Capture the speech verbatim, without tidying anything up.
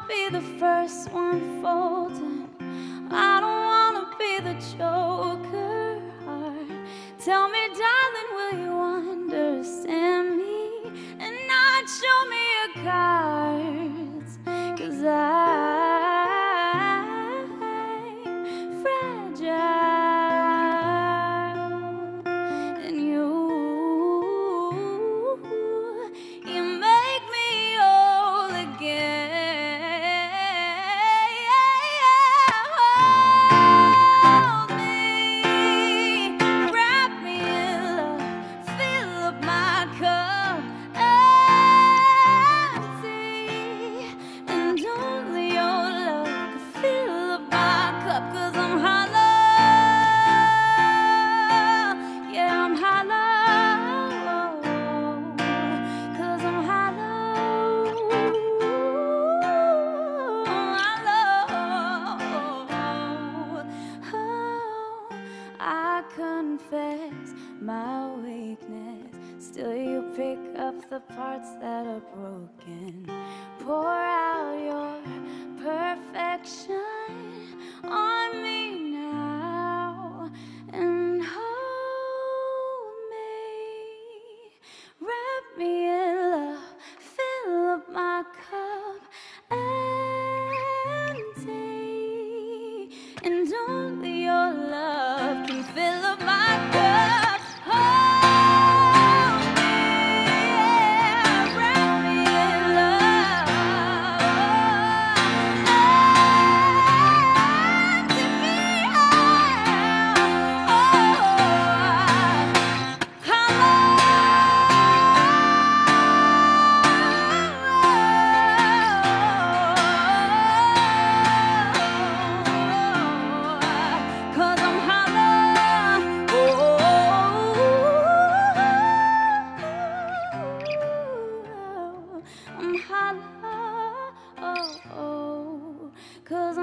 be the first one folding. I don't wanna be the joker. Tell me, darling, will you understand me and not show me your cards? 'Cause I'm fragile, and you, you make me whole again. Hold me, wrap me in love, fill up my cup, empty, and only your love can fill up my cup. 'Cause I'm hollow, yeah, I'm hollow, 'cause I'm hollow, hollow. Oh, I confess my weakness, still you pick up the parts that are broken. Pour out your perfection on me now and hold me, wrap me in love, fill up my cup, empty, and only your love can fill up my cup. Hold me, yeah, wrap me in love, empty me out. Oh, hollow, 'cause I'm hollow, oh, I'm hollow, 'cause